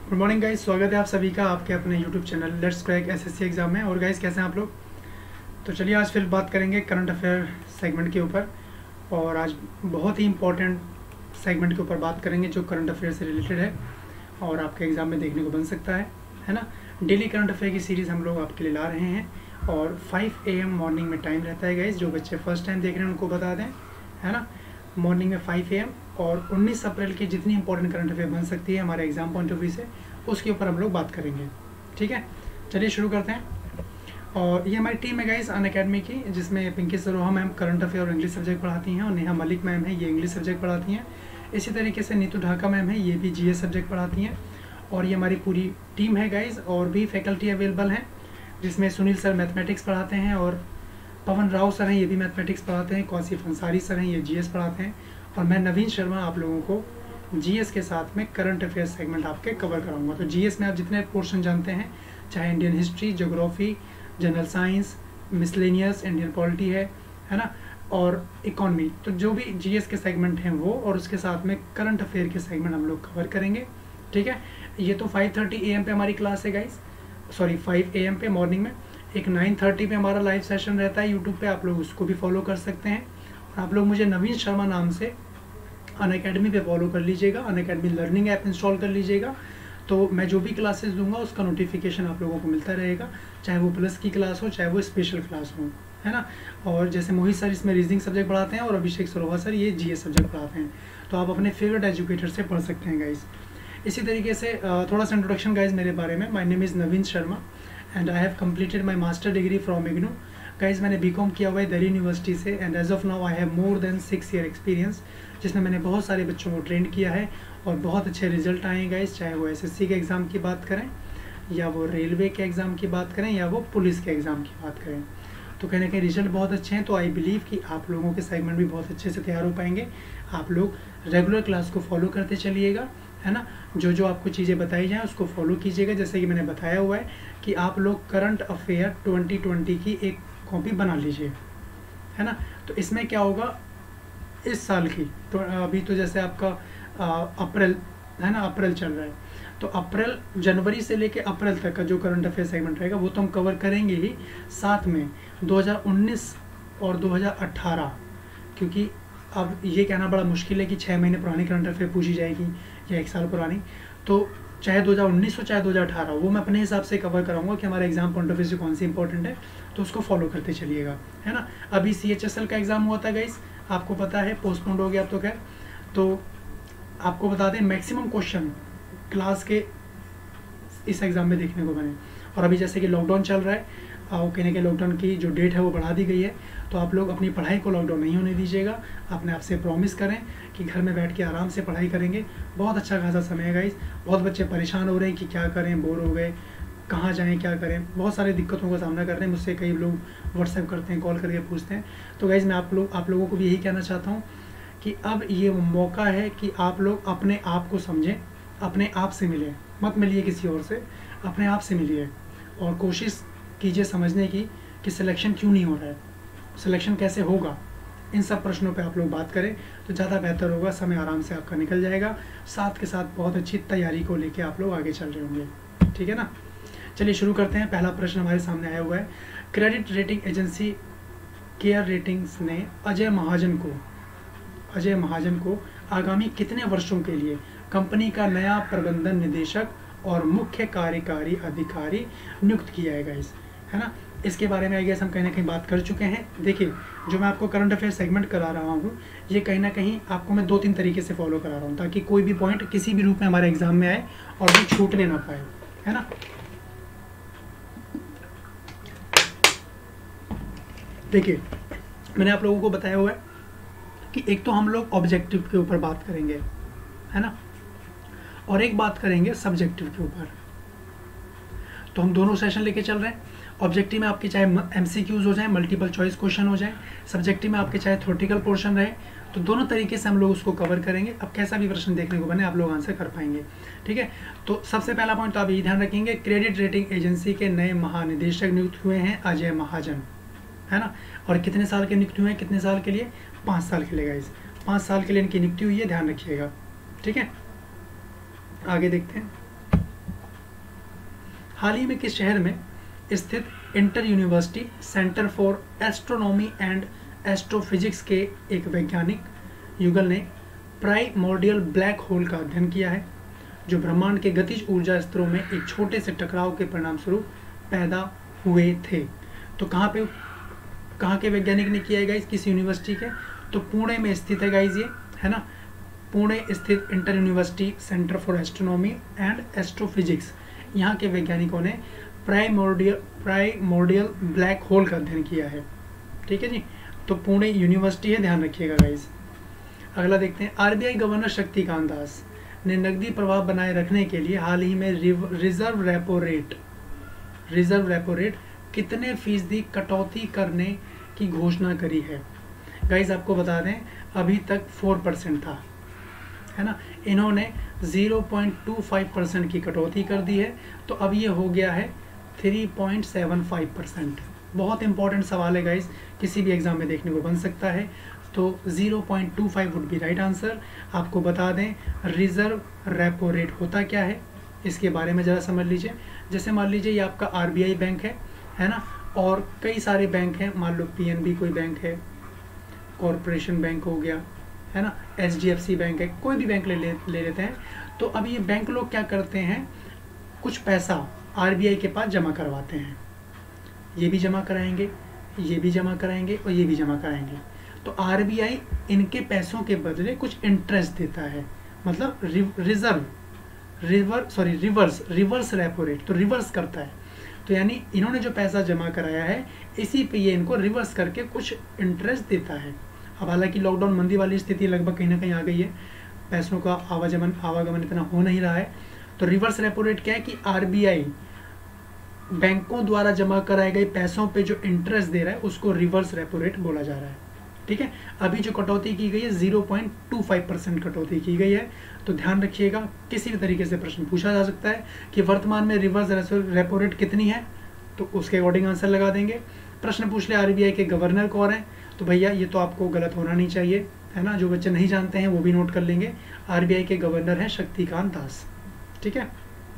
Good morning guys, स्वागत है आप सभी का आपके अपने YouTube channel let's crack SSC exam में। और गाइस कैसे हैं आप लोग। तो चलिए आज फिर बात करेंगे करंट अफेयर सेगमेंट के ऊपर। और आज बहुत ही इंपॉर्टेंट सेगमेंट के ऊपर बात करेंगे जो करंट अफेयर से रिलेटेड है और आपके एग्ज़ाम में देखने को बन सकता है ना। डेली करंट अफेयर की सीरीज़ हम लोग आपके लिए ला रहे हैं और 5 AM मॉर्निंग में टाइम रहता है गाइस। जो बच्चे फर्स्ट टाइम देख रहे हैं उनको बता दें, है ना। मॉर्निंग में 5 AM और 19 अप्रैल की जितनी इंपॉर्टेंट करंट अफेयर बन सकती है हमारे एग्जाम पॉइंट ऑफ व्यू से, उसके ऊपर हम लोग बात करेंगे। ठीक है, चलिए शुरू करते हैं। और ये हमारी टीम है गाइस अनअकैडमी की, जिसमें Pinky Saroha ma'am current affair और इंग्लिश सब्जेक्ट पढ़ाती हैं और नेहा मलिक मैम है, ये इंग्लिश सब्जेक्ट पढ़ाती हैं। इसी तरीके से नीतू ढाका मैम है, ये भी GS सब्जेक्ट पढ़ाती हैं। और ये हमारी पूरी टीम है गाइस। और भी फैकल्टी अवेलेबल हैं, जिसमें सुनील सर मैथमेटिक्स पढ़ाते हैं और पवन राव सर हैं, ये भी मैथमेटिक्स पढ़ाते हैं। कौशिफ अंसारी सर हैं, ये GS पढ़ाते हैं। और मैं नवीन शर्मा आप लोगों को GS के साथ में करंट अफेयर सेगमेंट आपके कवर कराऊंगा। तो GS में आप जितने पोर्शन जानते हैं, चाहे Indian history, geography, general science, miscellaneous, Indian polity है ना, और इकोनॉमी, तो जो भी GS के सेगमेंट हैं वो, और उसके साथ में करंट अफेयर के सेगमेंट हम लोग कवर करेंगे। ठीक है, ये तो 5:30 AM पे हमारी क्लास है गाइस, सॉरी 5 AM पे मॉर्निंग में। एक 9:30 पे हमारा लाइव सेशन रहता है यूट्यूब पे, आप लोग उसको भी फॉलो कर सकते हैं। और आप लोग मुझे नवीन शर्मा नाम से अनअकैडमी पे फॉलो कर लीजिएगा, अनअकैडमी लर्निंग ऐप इंस्टॉल कर लीजिएगा। तो मैं जो भी क्लासेस दूंगा उसका नोटिफिकेशन आप लोगों को मिलता रहेगा, चाहे वो प्लस की क्लास हो चाहे वो स्पेशल क्लास हो, है ना। और जैसे मोहित सर इसमें रीजनिंग सब्जेक्ट पढ़ाते हैं और अभिषेक सरोहा सर ये GS सब्जेक्ट पढ़ाते हैं। तो आप अपने फेवरेट एजुकेटर से पढ़ सकते हैं गाइज। इसी तरीके से थोड़ा सा इंट्रोडक्शन गाइज मेरे बारे में। My name is Naveen Sharma and I have completed my master degree from IGNOU. Guys मैंने BCom किया हुआ है दिल्ली यूनिवर्सिटी से and as of now I have more than 6 year experience, जिसमें मैंने बहुत सारे बच्चों को ट्रेन किया है और बहुत अच्छे रिजल्ट आए हैं गाइज। चाहे वो SSC के एग्ज़ाम की बात करें या वो रेलवे के एग्ज़ाम की बात करें या वो पुलिस के एग्ज़ाम की बात करें, तो कहीं ना कहीं रिजल्ट बहुत अच्छे हैं। तो आई बिलीव कि आप लोगों के सेगमेंट भी बहुत अच्छे से तैयार हो पाएंगे। आप लोग रेगुलर क्लास को फॉलो करते चलिएगा, है ना। जो जो आपको चीज़ें बताई जाएँ उसको फॉलो कीजिएगा। जैसे कि मैंने बताया हुआ है कि आप लोग करंट अफेयर 2020 की एक कॉपी बना लीजिए, है ना। तो इसमें क्या होगा, इस साल की तो अभी तो जैसे आपका अप्रैल है ना, अप्रैल चल रहा है, तो अप्रैल जनवरी से लेके अप्रैल तक का जो करंट अफेयर सेगमेंट रहेगा वो तो हम कवर करेंगे ही। साथ में 2019 और 2018, क्योंकि अब ये कहना बड़ा मुश्किल है कि 6 महीने पुरानी करंट अफेयर पूछी जाएगी या 1 साल पुरानी, तो चाहे 2019 हो चाहे 2018, वो मैं अपने हिसाब से कवर कराऊंगा कि हमारे एग्जाम पॉइंट ऑफ व्यू से कौन सी इंपॉर्टेंट है, तो उसको फॉलो करते चलिएगा, है ना। अभी CHSL का एग्ज़ाम हुआ था गाइस, आपको पता है पोस्टपोन्ड हो गया अब तो खैर। तो आपको बता दें मैक्सिमम क्वेश्चन क्लास के इस एग्ज़ाम में देखने को बने। और अभी जैसे कि लॉकडाउन चल रहा है, कहने के लॉकडाउन की जो डेट है वो बढ़ा दी गई है, तो आप लोग अपनी पढ़ाई को लॉकडाउन नहीं होने दीजिएगा। अपने आप से प्रॉमिस करें कि घर में बैठ के आराम से पढ़ाई करेंगे। बहुत अच्छा खासा समय है गाइस। बहुत बच्चे परेशान हो रहे हैं कि क्या करें, बोर हो गए, कहाँ जाएं, क्या करें, बहुत सारी दिक्कतों का सामना कर रहे हैं। मुझसे कई लोग व्हाट्सएप करते हैं, कॉल करके पूछते हैं। तो गाइस मैं आप लोगों को भी यही कहना चाहता हूँ कि अब ये मौका है कि आप लोग अपने आप को समझें, अपने आप से मिलें, मत मिलिए किसी और से, अपने आप से मिलिए और कोशिश कीजिए समझने की कि सिलेक्शन क्यों नहीं हो रहा है, सिलेक्शन कैसे होगा। इन सब प्रश्नों पे आप लोग बात करें तो ज़्यादा बेहतर होगा, समय आराम से आपका निकल जाएगा। साथ के साथ बहुत अच्छी तैयारी को लेके आप लोग आगे चल रहे होंगे। ठीक है ना, चलिए शुरू करते हैं। पहला प्रश्न हमारे सामने आया हुआ है। Credit rating agency care ratings ने अजय महाजन को आगामी कितने वर्षों के लिए कंपनी का नया प्रबंधन निदेशक और मुख्य कार्यकारी अधिकारी नियुक्त किया है गाइस, है ना। इसके बारे में आई गेस हम कहीं ना कहीं बात कर चुके हैं। देखिए, जो मैं आपको करंट अफेयर सेगमेंट करा रहा हूँ, ये कहीं ना कहीं आपको मैं 2-3 तरीके से फॉलो करा रहा हूँ, ताकि कोई भी पॉइंट किसी भी रूप में हमारे एग्जाम में आए और वो छूटने ना पाए, है ना। देखिए, मैंने आप लोगों को बताया हुआ है कि एक तो हम लोग ऑब्जेक्टिव के ऊपर बात करेंगे, है ना, और एक बात करेंगे सब्जेक्टिव के ऊपर। तो हम दोनों सेशन लेके चल रहे हैं। ऑब्जेक्टिव में आपके चाहे MCQs हो जाए, मल्टीपल चॉइस क्वेश्चन हो जाए, सब्जेक्टिव में आपके चाहे थ्योरेटिकल पोर्शन रहे, तो दोनों तरीके से हम लोग उसको कवर करेंगे। अब कैसा भी प्रश्न देखने को बने आप लोग आंसर कर पाएंगे। ठीक है, तो सबसे पहला पॉइंट तो आप ये ध्यान रखेंगे, क्रेडिट रेटिंग एजेंसी के नए महानिदेशक नियुक्त हुए हैं अजय महाजन, है ना। और कितने साल के नियुक्त हुए हैं, कितने साल के लिए, 5 साल के लिए गाइस, 5 साल के लिए इनकी नियुक्ति हुई है, ध्यान रखिएगा। ठीक है, आगे देखते हैं। हाल ही में किस शहर में स्थित inter university centre for astronomy and astrophysics के एक वैज्ञानिक युगल ने प्राइमोर्डियल ब्लैक होल का अध्ययन किया है, जो ब्रह्मांड के गतिज ऊर्जा स्तरों में एक छोटे से टकराव के परिणाम स्वरूप पैदा हुए थे। तो कहाँ के वैज्ञानिक ने किया है गाइस, किस यूनिवर्सिटी के, तो पुणे में स्थित है गाइस, ये है ना, पुणे स्थित inter university centre for astronomy and astrophysics, यहाँ के वैज्ञानिकों ने प्राइमोर्डियल ब्लैक होल का अध्ययन किया है। ठीक है जी, तो पुणे यूनिवर्सिटी है, ध्यान रखिएगा गाइस। अगला देखते हैं, आरबीआई गवर्नर शक्तिकांत दास ने नकदी प्रवाह बनाए रखने के लिए हाल ही में रिजर्व रेपो रेट कितने फीसदी कटौती करने की घोषणा करी है। गाइस आपको बता दें, अभी तक 4% था, है ना, इन्होंने 0.25% की कटौती कर दी है, तो अब ये हो गया है 3.75%। बहुत इंपॉर्टेंट सवाल है गाइस, किसी भी एग्जाम में देखने को बन सकता है। तो 0.25 वुड बी राइट आंसर। आपको बता दें रिजर्व रेपो रेट होता क्या है, इसके बारे में ज़रा समझ लीजिए। जैसे मान लीजिए ये आपका आरबीआई बैंक है ना, और कई सारे बैंक हैं, मान लो पीएनबी कोई बैंक है, कॉरपोरेशन बैंक हो गया, है ना, एचडीएफसी बैंक है, कोई भी बैंक ले लेते हैं। तो अब ये बैंक लोग क्या करते हैं, कुछ पैसा आरबीआई के पास जमा करवाते हैं, ये भी जमा कराएंगे, ये भी जमा कराएंगे और ये भी जमा कराएंगे। तो आरबीआई इनके पैसों के बदले कुछ इंटरेस्ट देता है, मतलब रिवर्स रेपो रेट, तो रिवर्स करता है। तो यानी इन्होंने जो पैसा जमा कराया है इसी पे ये इनको रिवर्स करके कुछ इंटरेस्ट देता है। अब हालांकि लॉकडाउन मंदी वाली स्थिति लगभग कहीं ना कहीं आ गई है, पैसों का आवागमन इतना हो नहीं रहा है। तो रिवर्स रेपो रेट क्या है कि आरबीआई बैंकों द्वारा जमा कराए गए पैसों पे जो इंटरेस्ट दे रहा है उसको रिवर्स रेपो रेट बोला जा रहा है। ठीक है, अभी जो कटौती की गई है 0.25% कटौती की गई है। तो ध्यान रखिएगा, किसी भी तरीके से प्रश्न पूछा जा सकता है कि वर्तमान में रिवर्स रेपो रेट कितनी है, तो उसके अकॉर्डिंग आंसर लगा देंगे। प्रश्न पूछ ले आरबीआई के गवर्नर कौन है, तो भैया ये तो आपको गलत होना नहीं चाहिए, है ना, जो बच्चे नहीं जानते हैं वो भी नोट कर लेंगे। आरबीआई के गवर्नर हैं शक्तिकांत दास। ठीक है,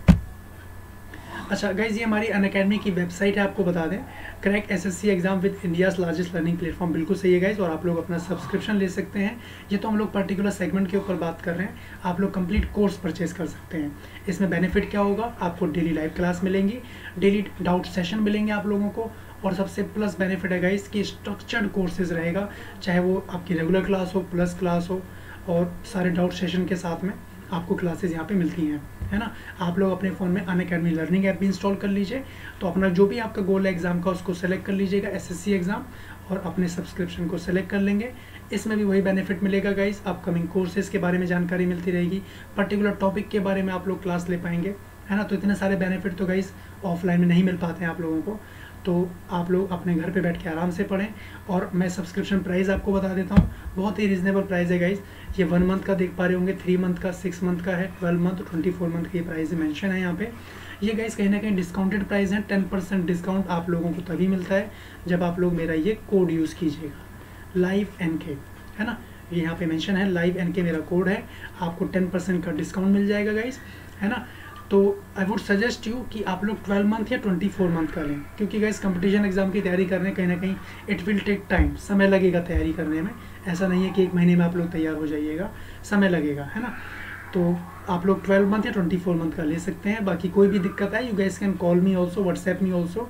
अच्छा गाइज, ये हमारी अनअकैडमी की वेबसाइट है, आपको बता दें, crack SSC exam with India's largest learning platform, बिल्कुल सही है गाइज। और आप लोग अपना सब्सक्रिप्शन ले सकते हैं। ये तो हम लोग पर्टिकुलर सेगमेंट के ऊपर बात कर रहे हैं, आप लोग कंप्लीट कोर्स परचेज कर सकते हैं। इसमें बेनिफिट क्या होगा, आपको डेली लाइव क्लास मिलेंगी, डेली डाउट सेशन मिलेंगे आप लोगों को, और सबसे प्लस बेनिफिट है गाइज कि स्ट्रक्चर्ड कोर्सेज रहेगा, चाहे वो आपकी रेगुलर क्लास हो, प्लस क्लास हो, और सारे डाउट सेशन के साथ में आपको क्लासेस यहाँ पे मिलती हैं, है ना। आप लोग अपने फ़ोन में अनअकैडमी लर्निंग ऐप भी इंस्टॉल कर लीजिए। तो अपना जो भी आपका गोल है एग्ज़ाम का उसको सेलेक्ट कर लीजिएगा, एसएससी एग्ज़ाम, और अपने सब्सक्रिप्शन को सेलेक्ट कर लेंगे। इसमें भी वही बेनिफिट मिलेगा गाइस, अपकमिंग कोर्सेज के बारे में जानकारी मिलती रहेगी, पर्टिकुलर टॉपिक के बारे में आप लोग क्लास ले पाएंगे, है ना। तो इतने सारे बेनिफिट तो गाइस ऑफलाइन में नहीं मिल पाते हैं आप लोगों को। तो आप लोग अपने घर पे बैठ के आराम से पढ़ें। और मैं सब्सक्रिप्शन प्राइस आपको बता देता हूँ, बहुत ही रीजनेबल प्राइस है गाइस। ये 1 मंथ का देख पा रहे होंगे, 3 मंथ का, 6 मंथ का है, 12 मंथ, 24 मंथ की प्राइस मेंशन है यहाँ पे। ये गाइस कहीं ना कहीं डिस्काउंटेड प्राइस है। 10% डिस्काउंट आप लोगों को तभी मिलता है जब आप लोग मेरा ये कोड यूज़ कीजिएगा, लाइव NK, है ना, ये यहाँ पे मेंशन है, लाइव NK मेरा कोड है, आपको 10% का डिस्काउंट मिल जाएगा गाइस, है ना। तो आई वुड सजेस्ट यू कि आप लोग 12 मंथ या 24 मंथ का लें, क्योंकि गाइस कंपटीशन एग्जाम की तैयारी करने कहीं ना कहीं इट विल टेक टाइम, समय लगेगा तैयारी करने में। ऐसा नहीं है कि 1 महीने में आप लोग तैयार हो जाइएगा, समय लगेगा, है ना। तो आप लोग 12 मंथ या 24 मंथ का ले सकते हैं। बाकी कोई भी दिक्कत है, you guys can call me also, WhatsApp me also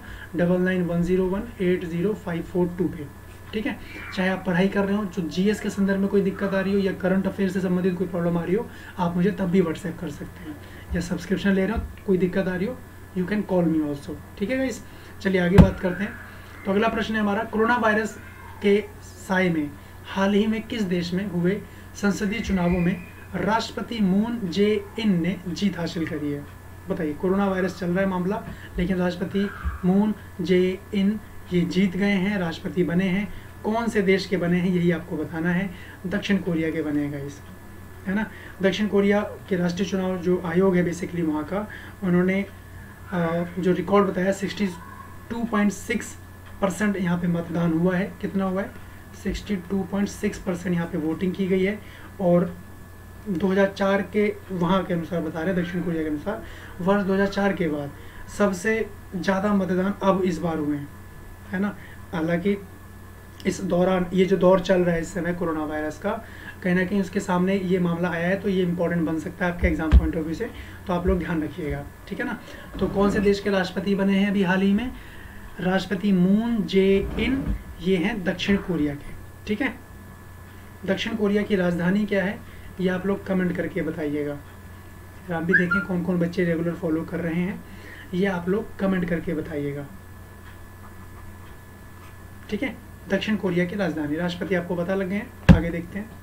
9910180542 पे। ठीक है, चाहे आप पढ़ाई कर रहे हो, जो GS के संदर्भ में कोई दिक्कत आ रही हो या करंट अफेयर से संबंधित कोई प्रॉब्लम आ रही हो, आप मुझे तब भी व्हाट्सएप कर सकते हैं। या सब्सक्रिप्शन ले रहे हो, कोई दिक्कत आ रही हो, you can call me also. ठीक है गाइस, चलिए आगे बात करते हैं। तो अगला प्रश्न है हमारा, कोरोना वायरस के साए में हाल ही में किस देश में हुए संसदीय चुनावों में राष्ट्रपति मून जे-इन ने जीत हासिल करी है। बताइए, कोरोना वायरस चल रहा है मामला, लेकिन राष्ट्रपति मून जे-इन ये जीत गए हैं, राष्ट्रपति बने हैं। कौन से देश के बने हैं यही आपको बताना है। दक्षिण कोरिया के बने हैं गाइस, है ना। दक्षिण कोरिया के राष्ट्रीय चुनाव जो आयोग है बेसिकली वहाँ का, उन्होंने जो रिकॉर्ड बताया 62.6% यहाँ पे मतदान हुआ है। कितना हुआ है? 62.6% यहाँ पे वोटिंग की गई है। और 2004 के वहाँ के अनुसार बता रहे हैं, दक्षिण कोरिया के अनुसार, वर्ष 2004 के बाद सबसे ज़्यादा मतदान अब इस बार हुए हैं, है ना। हालांकि इस दौरान ये जो दौर चल रहा है इस समय कोरोना वायरस का, कहीं ना कहीं उसके सामने ये मामला आया है, तो ये इंपॉर्टेंट बन सकता है आपके एग्जाम पॉइंट ऑफ व्यू से, तो आप लोग ध्यान रखिएगा, ठीक है ना। तो कौन से देश के राष्ट्रपति बने हैं अभी हाल ही में? राष्ट्रपति मून जे इन, ये हैं दक्षिण कोरिया के, ठीक है। दक्षिण कोरिया की राजधानी क्या है ये आप लोग कमेंट करके बताइएगा। आप भी देखें कौन कौन बच्चे रेगुलर फॉलो कर रहे हैं, ये आप लोग कमेंट करके बताइएगा, ठीक है। दक्षिण कोरिया की राजधानी, राष्ट्रपति आपको पता लग गए हैं। आगे देखते हैं,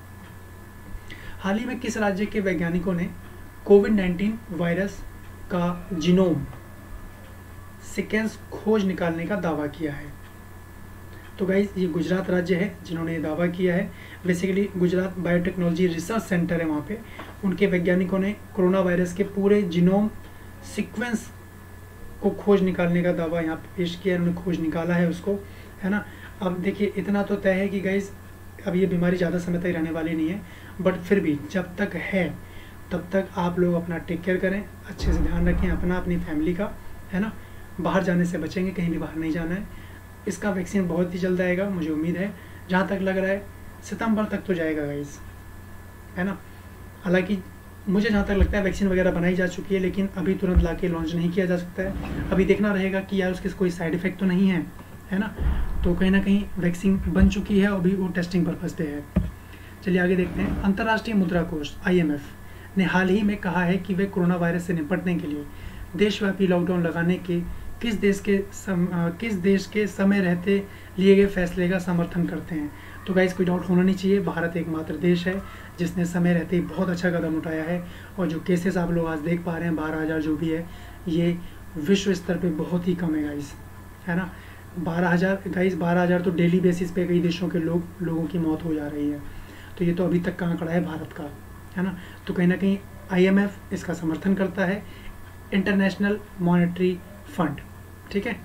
हाल ही में किस राज्य के वैज्ञानिकों ने कोविड-19 वायरस का जीनोम सीक्वेंस खोज निकालने का दावा किया है? तो गाइस ये गुजरात राज्य है जिन्होंने ये दावा किया है। Basically Gujarat biotechnology research centre है, वहाँ पे उनके वैज्ञानिकों ने कोरोना वायरस के पूरे जीनोम सीक्वेंस को खोज निकालने का दावा यहाँ पे पेश किया है, उन्होंने खोज निकाला है उसको, है ना। अब देखिए इतना तो तय है कि गाइस अब ये बीमारी ज़्यादा समय तक रहने वाली नहीं है, बट फिर भी जब तक है तब तक आप लोग अपना टेक केयर करें, अच्छे से ध्यान रखें अपना, अपनी फैमिली का, है ना। बाहर जाने से बचेंगे, कहीं भी बाहर नहीं जाना है। इसका वैक्सीन बहुत ही जल्द आएगा, मुझे उम्मीद है, जहाँ तक लग रहा है सितंबर तक तो जाएगा गाइस, है ना। हालांकि मुझे जहाँ तक लगता है वैक्सीन वगैरह बनाई जा चुकी है, लेकिन अभी तुरंत ला के लॉन्च नहीं किया जा सकता है, अभी देखना रहेगा कि यार उसके कोई साइड इफेक्ट तो नहीं है ना। तो कहीं ना कहीं वैक्सीन बन चुकी है, अभी वो टेस्टिंग पर्पज़ पे है। चलिए आगे देखते हैं। अंतर्राष्ट्रीय मुद्रा कोष IMF ने हाल ही में कहा है कि वे कोरोना वायरस से निपटने के लिए देशव्यापी लॉकडाउन लगाने के किस देश के समय रहते लिए गए फैसले का समर्थन करते हैं। तो गाइस कोई डाउट होना नहीं चाहिए, भारत एकमात्र देश है जिसने समय रहते ही बहुत अच्छा कदम उठाया है, और जो केसेस आप लोग आज देख पा रहे हैं 12,000 जो भी है, ये विश्व स्तर पे बहुत ही कम है गाइस, है ना। 12,000 तो डेली बेसिस पे कई देशों के लोगों की मौत हो जा रही है, तो ये तो अभी तक का आंकड़ा है भारत का, है ना। तो कहीं ना कहीं IMF इसका समर्थन करता है, इंटरनेशनल मॉनेटरी फंड, ठीक है।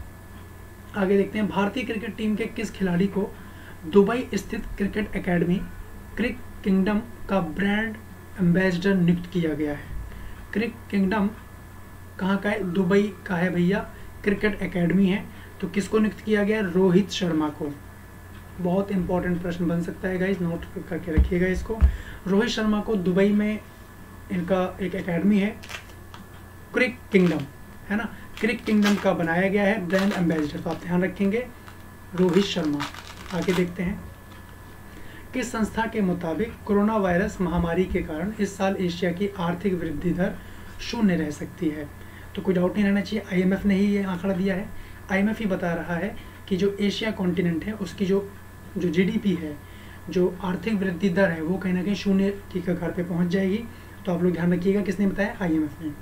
आगे देखते हैं, भारतीय क्रिकेट टीम के किस खिलाड़ी को दुबई स्थित क्रिकेट एकेडमी क्रिक किंगडम का ब्रांड एम्बेसडर नियुक्त किया गया है? क्रिक किंगडम कहाँ का है? दुबई का है भैया, क्रिकेट एकेडमी है। तो किसको नियुक्त किया गया? रोहित शर्मा को। बहुत इंपॉर्टेंट प्रश्न बन सकता है गाइस, नोट करके रखिएगा इसको। रोहित शर्मा को दुबई में इनका एक एकेडमी है क्रिक किंगडम, है ना, क्रिक किंगडम का बनाया गया है ब्रांड एम्बेसडर, तो आप ध्यान रखेंगे रोहित शर्मा। आगे देखते हैं, किस संस्था के मुताबिक कोरोना वायरस महामारी के कारण इस साल एशिया की आर्थिक वृद्धि दर 0 रह सकती है? तो कोई डाउट नहीं रहना चाहिए, IMF ने ही ये आंकड़ा दिया है। IMF ही बता रहा है कि जो एशिया कॉन्टिनेंट है उसकी जो GDP है, जो आर्थिक वृद्धि दर है, वो कहीं ना कहीं 0 की कगार पे पहुंच जाएगी। तो आप लोग ध्यान रखिएगा, किसने बताया? IMF ने।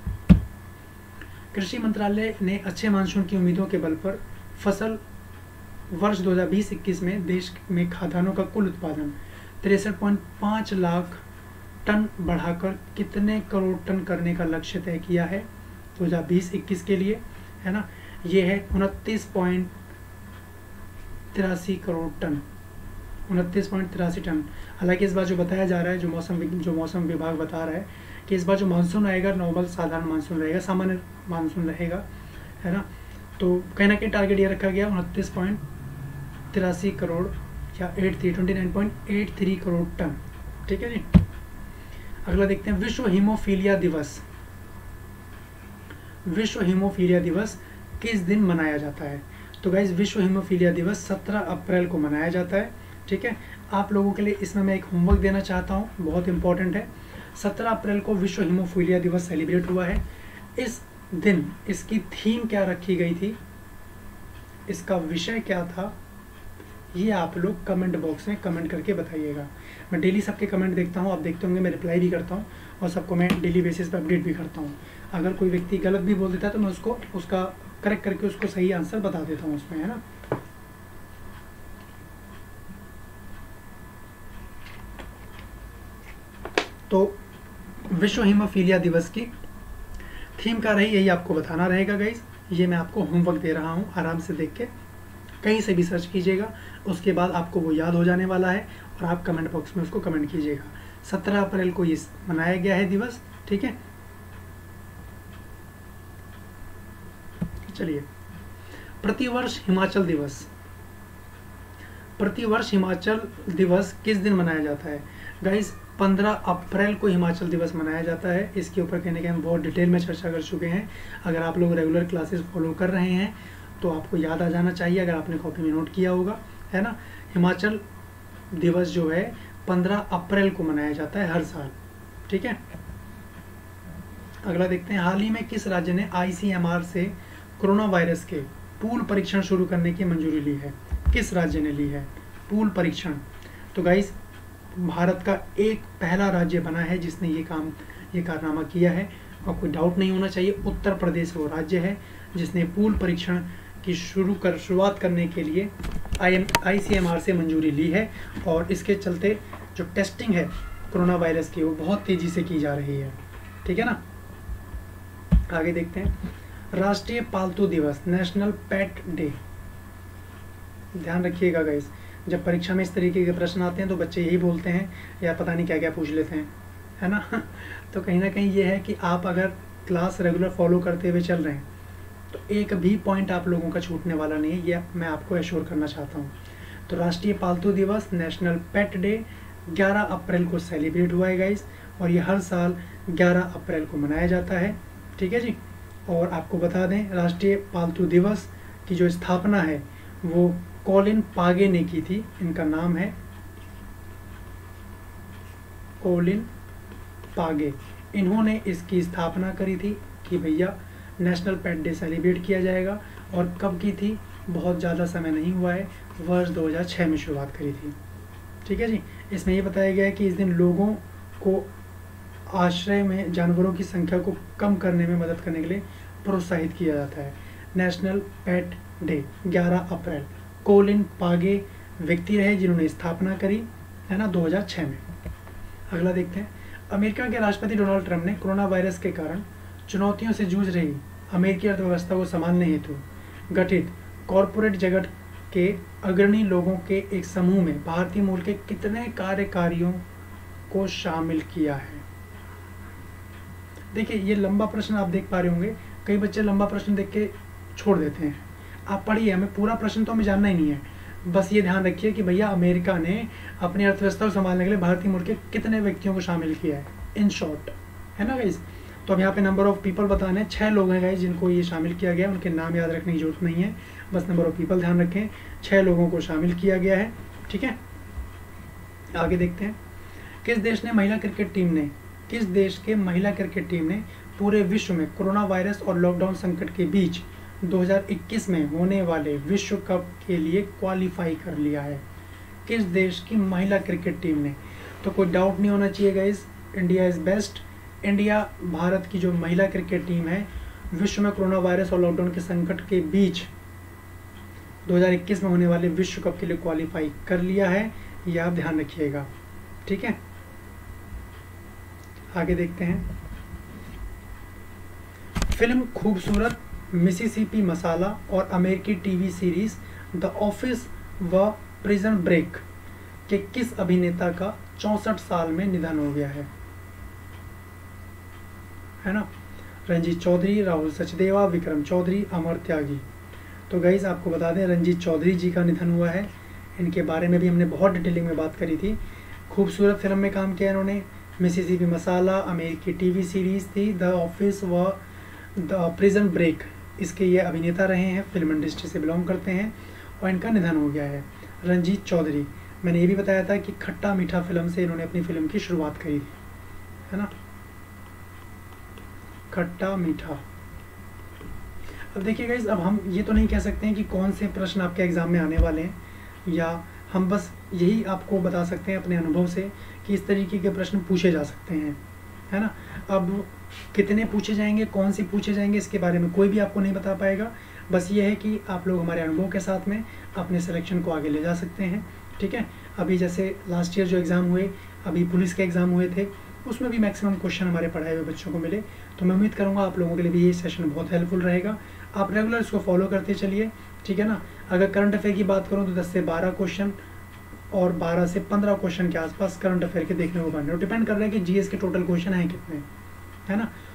कृषि मंत्रालय ने अच्छे मानसून की उम्मीदों के बल पर फसल वर्ष 2020-21 में देश में खाद्यान्नों का कुल उत्पादन 63.5 लाख टन बढ़ाकर कितने करोड़ टन करने का लक्ष्य तय किया है 2020-21 के लिए, है ना। ये है 29.83 करोड़ टन, 29.83 टन। हालांकि इस बार जो बताया जा रहा है, जो मौसम विभाग बता रहा है कि इस बार जो मानसून आएगा नॉर्मल साधारण मानसून रहेगा, सामान्य मानसून रहेगा, है ना। तो कहीं ना कहीं टारगेट ये रखा गया 29.83 करोड़ या 29.83 करोड़ टन, ठीक है जी। अगला देखते हैं, विश्व हीमोफीलिया दिवस। विश्व हीमोफीलिया दिवस किस दिन मनाया जाता है? तो गाइज विश्व हीमोफीलिया दिवस 17 अप्रैल को मनाया जाता है, ठीक है। आप लोगों के लिए इसमें मैं एक होमवर्क देना चाहता हूँ, बहुत इंपॉर्टेंट है। 17 अप्रैल को विश्व हीमोफीलिया दिवस सेलिब्रेट हुआ है। इस दिन इसकी थीम क्या रखी गई थी, इसका विषय क्या था, ये आप लोग कमेंट बॉक्स में कमेंट करके बताइएगा। मैं डेली सबके कमेंट देखता हूँ, आप देखते होंगे, मैं रिप्लाई भी करता हूँ और सबको मैं डेली बेसिस पर अपडेट भी करता हूँ। अगर कोई व्यक्ति गलत भी बोल देता है तो मैं उसका करेक्ट करके उसको सही आंसर बता देता हूँ उसमें, है ना। तो विश्व हीमोफीलिया दिवस की थीम क्या रही, यही आपको बताना रहेगा गाइज। ये मैं आपको होमवर्क दे रहा हूँ, आराम से देख के कहीं से भी सर्च कीजिएगा, उसके बाद आपको वो याद हो जाने वाला है और आप कमेंट बॉक्स में उसको कमेंट कीजिएगा। 17 अप्रैल को ये मनाया गया है दिवस, ठीक है। चलिए, प्रतिवर्ष हिमाचल दिवस किस दिन मनाया जाता है? गाइस 15 अप्रैल को हिमाचल दिवस मनाया जाता है। इसके ऊपर कहने के हम बहुत डिटेल में चर्चा कर चुके हैं। अगर आप लोग रेगुलर क्लासेस फॉलो कर रहे हैं तो आपको याद आ जाना चाहिए, अगर आपने कॉपी में नोट किया होगा, है ना। हिमाचल दिवस जो है 15 अप्रैल को मनाया जाता है हर साल, ठीक है। अगला देखते हैं, हाल ही में किस राज्य ने ICMR से कोरोना वायरस के पूल परीक्षण शुरू करने की मंजूरी ली है? किस राज्य ने ली है पूल परीक्षण? तो गाइस भारत का एक पहला राज्य बना है जिसने ये कारनामा किया है, और कोई डाउट नहीं होना चाहिए, उत्तर प्रदेश वो राज्य है जिसने पूल परीक्षण की शुरुआत करने के लिए ICMR से मंजूरी ली है। और इसके चलते जो टेस्टिंग है कोरोना वायरस की वो बहुत तेज़ी से की जा रही है, ठीक है ना। आगे देखते हैं, राष्ट्रीय पालतू दिवस, नेशनल पेट डे। ध्यान रखिएगा गाइस, जब परीक्षा में इस तरीके के प्रश्न आते हैं तो बच्चे यही बोलते हैं यार पता नहीं क्या क्या पूछ लेते हैं, है ना। तो कहीं ना कहीं ये है कि आप अगर क्लास रेगुलर फॉलो करते हुए चल रहे हैं तो एक भी पॉइंट आप लोगों का छूटने वाला नहीं है, ये मैं आपको एश्योर करना चाहता हूँ। तो राष्ट्रीय पालतू दिवस, नेशनल पेट डे 11 अप्रैल को सेलिब्रेट हुआ है गाइस, और ये हर साल 11 अप्रैल को मनाया जाता है, ठीक है जी। और आपको बता दें, राष्ट्रीय पालतू दिवस की जो स्थापना है वो कॉलिन पागे ने की थी। इनका नाम है कॉलिन पागे। इन्होंने इसकी स्थापना करी थी कि भैया नेशनल पेट डे सेलिब्रेट किया जाएगा। और कब की थी? बहुत ज़्यादा समय नहीं हुआ है, वर्ष 2006 में शुरुआत करी थी, ठीक है जी। इसमें ये बताया गया है कि इस दिन लोगों को आश्रय में जानवरों की संख्या को कम करने में मदद करने के लिए प्रोत्साहित किया जाता है। National pet day 11 April. Colleen Paige व्यक्ति रहे जिन्होंने स्थापना करी, है ना, 2006 में। अगला देखते हैं, अमेरिका के राष्ट्रपति डोनाल्ड ट्रंप ने कोरोना वायरस के कारण चुनौतियों से जूझ रही अमेरिकी अर्थव्यवस्था को संभालने हेतु गठित कॉरपोरेट जगत के अग्रणी लोगों के एक समूह में भारतीय मूल के कितने कार्यकारियों को शामिल किया है? देखिए, ये लंबा प्रश्न आप देख पा रहे होंगे, कई बच्चे लंबा प्रश्न देख के छोड़ देते हैं। आप पढ़िए, हमें पूरा प्रश्न तो हमें जानना ही नहीं है, बस ये ध्यान रखिए कि भैया अमेरिका ने अपनी अर्थव्यवस्था को संभालने के लिए भारतीय मूल के कितने व्यक्तियों को शामिल किया है, इन शॉर्ट, है ना गाइज। तो अब यहाँ पे नंबर ऑफ पीपल बताने, 6 लोग हैं गाइज जिनको ये शामिल किया गया है। उनके नाम याद रखने की जरूरत नहीं है, बस नंबर ऑफ पीपल ध्यान रखें, 6 लोगों को शामिल किया गया है, ठीक है। आगे देखते हैं, किस देश के महिला क्रिकेट टीम ने पूरे विश्व में कोरोना वायरस और लॉकडाउन संकट के बीच 2021 में होने वाले विश्व कप के लिए क्वालिफाई कर लिया है? किस देश की महिला क्रिकेट टीम ने? तो कोई डाउट नहीं होना चाहिए guys, India is best. India, भारत की जो महिला क्रिकेट टीम है, विश्व में कोरोना वायरस और लॉकडाउन के संकट के बीच 2021 में होने वाले विश्व कप के लिए क्वालिफाई कर लिया है, यह आप ध्यान रखिएगा, ठीक है। आगे देखते हैं, फिल्म खूबसूरत, मिसिसिपी मसाला और अमेरिकी टीवी सीरीज द ऑफिस व प्रिजन ब्रेक के किस अभिनेता का 64 साल में निधन हो गया है ना? रंजीत चौधरी, राहुल सचदेवा, विक्रम चौधरी, अमर त्यागी। तो गाइस आपको बता दें, रंजीत चौधरी जी का निधन हुआ है। इनके बारे में भी हमने बहुत डिटेलिंग में बात करी थी। खूबसूरत फिल्म में काम किया इन्होंने, मिसिसिपी मसाला, अमेरिकी टीवी सीरीज थी द ऑफिस व द प्रिजन ब्रेक, इसके ये अभिनेता रहे हैं, फिल्म इंडस्ट्री से बिलोंग करते हैं, और इनका निधन हो गया है। रंजीत चौधरी, मैंने ये भी बताया था कि खट्टा मीठा फिल्म से इन्होंने अपनी फिल्म की शुरुआत करी थी, है ना, खट्टा मीठा। अब देखिए गाइस, अब हम ये तो नहीं कह सकते हैं कि कौन से प्रश्न आपके एग्जाम में आने वाले हैं, या हम बस यही आपको बता सकते हैं अपने अनुभव से कि इस तरीके के प्रश्न पूछे जा सकते हैं, है ना। अब कितने पूछे जाएंगे, कौन से पूछे जाएंगे, इसके बारे में कोई भी आपको नहीं बता पाएगा। बस ये है कि आप लोग हमारे अनुभव के साथ में अपने सिलेक्शन को आगे ले जा सकते हैं, ठीक है। अभी जैसे लास्ट ईयर जो एग्ज़ाम हुए, अभी पुलिस के एग्ज़ाम हुए थे, उसमें भी मैक्सिमम क्वेश्चन हमारे पढ़ाए हुए बच्चों को मिले। तो मैं उम्मीद करूँगा आप लोगों के लिए भी ये सेशन बहुत हेल्पफुल रहेगा। आप रेगुलर इसको फॉलो करते चलिए, ठीक है ना। अगर करंट अफेयर की बात करूँ तो 10 से 12 क्वेश्चन और 12 से 15 क्वेश्चन के आसपास करंट अफेयर के देखने को बन रहे हो। डिपेंड कर रहा है कि जीएस के टोटल क्वेश्चन हैं कितने, है ना।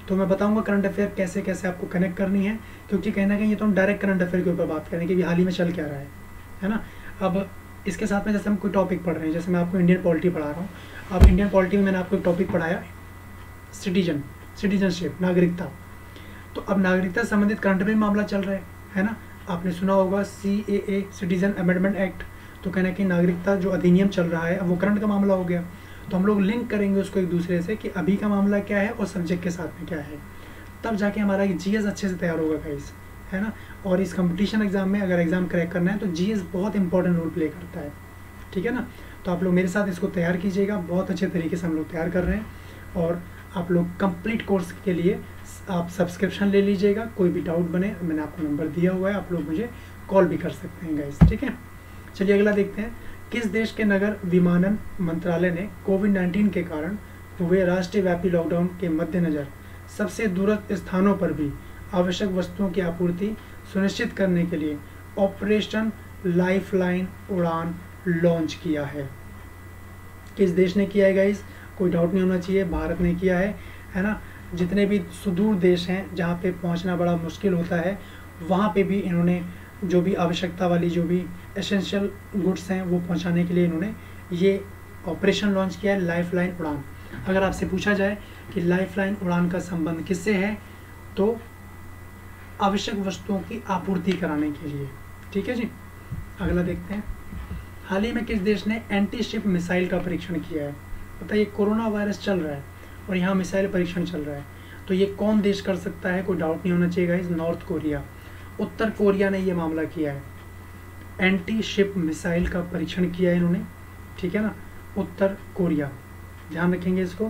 तो मैं बताऊंगा करंट अफेयर कैसे कैसे आपको कनेक्ट करनी है, क्योंकि कहीं ना कहीं ये तो हम डायरेक्ट करंट अफेयर के ऊपर बात करें कि हाल ही में चल क्या रहा है ना। अब इसके साथ में जैसे हम कोई टॉपिक पढ़ रहे हैं, जैसे मैं आपको इंडियन पॉलिटी पढ़ा रहा हूँ। अब इंडियन पॉलिटी में मैंने आपको एक टॉपिक पढ़ाया सिटीजनशिप, नागरिकता। तो अब नागरिकता से संबंधित करंट अफेयर मामला चल रहा है ना। आपने सुना होगा CAA, सिटीजन अमेंडमेंट एक्ट। तो कहना कि नागरिकता जो अधिनियम चल रहा है अब वो करंट का मामला हो गया। तो हम लोग लिंक करेंगे उसको एक दूसरे से कि अभी का मामला क्या है और सब्जेक्ट के साथ में क्या है, तब जाके हमारा GS अच्छे से तैयार होगा गाइस, है ना। और इस कंपटीशन एग्जाम में अगर एग्जाम क्रैक करना है तो GS बहुत इंपॉर्टेंट रोल प्ले करता है, ठीक है ना। तो आप लोग मेरे साथ इसको तैयार कीजिएगा, बहुत अच्छे तरीके से हम लोग तैयार कर रहे हैं। और आप लोग कंप्लीट कोर्स के लिए आप सब्सक्रिप्शन ले लीजिएगा। कोई भी डाउट बने, मैंने आपको नंबर दिया हुआ है, आप लोग मुझे कॉल भी कर सकते हैं गाइस, ठीक है। चलिए अगला देखते हैं। किस देश के नगर विमानन मंत्रालय ने कोविड-19 के कारण हुए राष्ट्रीय व्यापी लॉकडाउन के मद्देनजर सबसे दूरस्थ स्थानों पर भी आवश्यक वस्तुओं की आपूर्ति सुनिश्चित करने के लिए ऑपरेशन लाइफलाइन उड़ान लॉन्च किया है? किस देश ने किया है गाइस? कोई डाउट नहीं होना चाहिए, भारत ने किया है ना। जितने भी सुदूर देश हैं जहाँ पे पहुँचना बड़ा मुश्किल होता है, वहाँ पे भी इन्होंने जो भी आवश्यकता वाली जो भी एसेंशियल गुड्स हैं वो पहुँचाने के लिए इन्होंने ये ऑपरेशन लॉन्च किया है, लाइफलाइन उड़ान। अगर आपसे पूछा जाए कि लाइफलाइन उड़ान का संबंध किससे है, तो आवश्यक वस्तुओं की आपूर्ति कराने के लिए, ठीक है जी। अगला देखते हैं। हाल ही में किस देश ने एंटी शिप मिसाइल का परीक्षण किया है? बताइए, कोरोना वायरस चल रहा है और यहाँ मिसाइल परीक्षण चल रहा है, तो ये कौन देश कर सकता है? कोई डाउट नहीं होना चाहिए गाइस, नॉर्थ कोरिया, उत्तर कोरिया ने ये मामला किया है। एंटी शिप मिसाइल का परीक्षण किया है इन्होंने, ठीक है ना, उत्तर कोरिया, ध्यान रखेंगे इसको।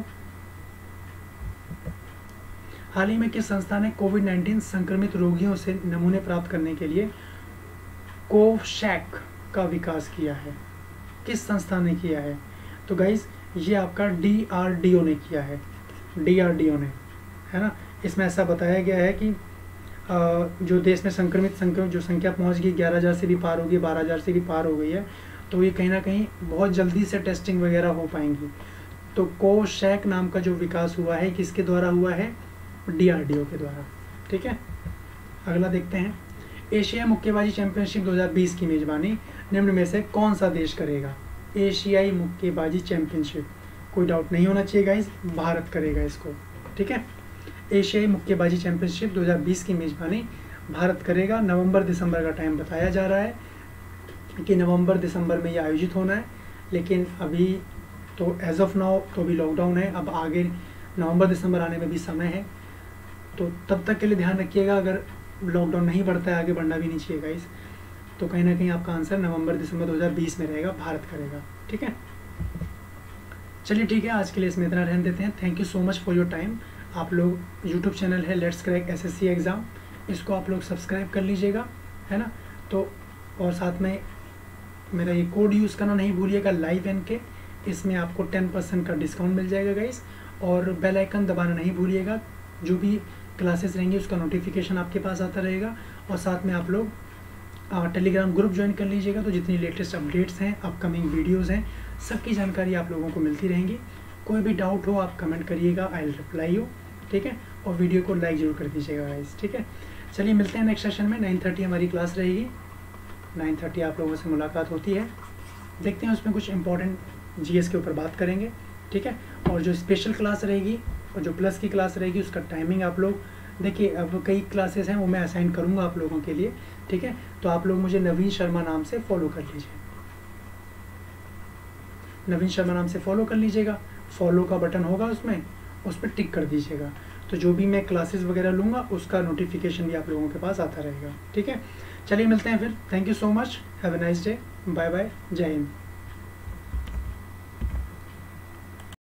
हाल ही में किस संस्था ने कोविड-19 संक्रमित रोगियों से नमूने प्राप्त करने के लिए कोवशैक का विकास किया है? किस संस्था ने किया है? तो गाइस ये आपका DRDO ने किया है, DRDO ने, है ना। इसमें ऐसा बताया गया है कि जो देश में संक्रमित जो संख्या पहुंच गई 11,000 से भी पार होगी, 12,000 से भी पार हो गई है, तो ये कहीं ना कहीं बहुत जल्दी से टेस्टिंग वगैरह हो पाएंगी। तो कोवशैक नाम का जो विकास हुआ है किसके द्वारा हुआ है? DRDO के द्वारा, ठीक है। अगला देखते हैं। एशियाई मुक्केबाजी चैंपियनशिप 2020 की मेजबानी निम्न में से कौन सा देश करेगा? एशियाई मुक्केबाजी चैंपियनशिप, कोई डाउट नहीं होना चाहिए गाइस, भारत करेगा इसको, ठीक है। एशियाई मुक्केबाजी चैंपियनशिप 2020 की मेजबानी भारत करेगा। नवंबर-दिसंबर का टाइम बताया जा रहा है कि नवंबर-दिसंबर में ये आयोजित होना है, लेकिन अभी तो एज ऑफ नाउ तो अभी लॉकडाउन है, अब आगे नवंबर-दिसंबर आने में भी समय है, तो तब तक के लिए ध्यान रखिएगा। अगर लॉकडाउन नहीं बढ़ता है, आगे बढ़ना भी नहीं चाहिए गाइस, तो कहीं ना कहीं आपका आंसर नवंबर-दिसंबर 2020 में रहेगा, भारत करेगा, ठीक है। चलिए ठीक है, आज के लिए इसमें इतना रहने देते हैं। Thank you so much for your time. आप लोग यूट्यूब चैनल है लेट्स क्रैक SSC एग्ज़ाम, इसको आप लोग सब्सक्राइब कर लीजिएगा, है ना। तो और साथ में मेरा ये कोड यूज़ करना नहीं भूलिएगा, LiveNK, इसमें आपको 10% का डिस्काउंट मिल जाएगा गाइस। और बेल आइकन दबाना नहीं भूलिएगा, जो भी क्लासेस रहेंगी उसका नोटिफिकेशन आपके पास आता रहेगा। और साथ में आप लोग टेलीग्राम ग्रुप ज्वाइन कर लीजिएगा, तो जितनी लेटेस्ट अपडेट्स हैं, अपकमिंग वीडियोज़ हैं, सबकी जानकारी आप लोगों को मिलती रहेंगी। कोई भी डाउट हो आप कमेंट करिएगा, आई विल रिप्लाई यू, ठीक है। और वीडियो को लाइक जरूर कर दीजिएगा गाइस, ठीक है। चलिए मिलते हैं नेक्स्ट सेशन में। 9:30 हमारी क्लास रहेगी, 9:30 आप लोगों से मुलाकात होती है। देखते हैं उसमें कुछ इंपॉर्टेंट GS के ऊपर बात करेंगे, ठीक है। और जो स्पेशल क्लास रहेगी और जो प्लस की क्लास रहेगी उसका टाइमिंग आप लोग देखिए, अब कई क्लासेस हैं वो मैं असाइन करूँगा आप लोगों के लिए, ठीक है। तो आप लोग मुझे नवीन शर्मा नाम से फॉलो कर लीजिए, नवीन शर्मा नाम से फॉलो कर लीजिएगा। फॉलो का बटन होगा उसमें, उस पर टिक कर दीजिएगा, तो जो भी मैं क्लासेस वगैरह लूँगा उसका नोटिफिकेशन भी आप लोगों के पास आता रहेगा, ठीक है। चलिए मिलते हैं फिर। Thank you so much, have a nice day, bye bye, Jai Hind.